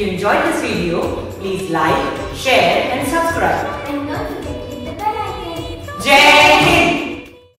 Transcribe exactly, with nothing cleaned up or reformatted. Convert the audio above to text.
you enjoyed this video, please like, share and subscribe. And don't forget to hit the bell icon. Jai Hind!